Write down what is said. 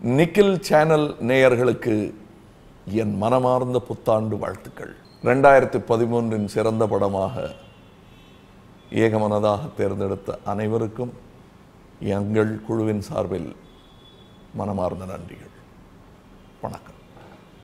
Nikhil channel நேயர்களுக்கு என் மனமார்ந்த புத்தாண்டு வாழ்த்துக்கள். 2013 சிறந்த படமாக ஏகமனதாக தேர்ந்தெடுத்த அனைவருக்கும் எங்கள் குழுவின் சார்பில் மனமார்ந்த நன்றிகள். வணக்கம்.